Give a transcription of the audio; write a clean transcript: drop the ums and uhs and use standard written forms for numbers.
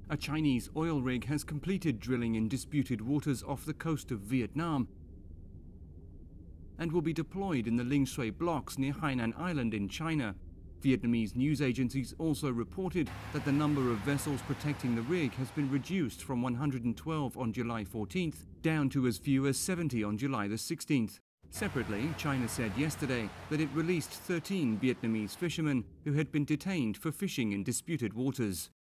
A Chinese oil rig has completed drilling in disputed waters off the coast of Vietnam and will be deployed in the Ling Shui blocks near Hainan Island in China. Vietnamese news agencies also reported that the number of vessels protecting the rig has been reduced from 112 on July 14th down to as few as 70 on July the 16th. Separately, China said yesterday that it released 13 Vietnamese fishermen who had been detained for fishing in disputed waters.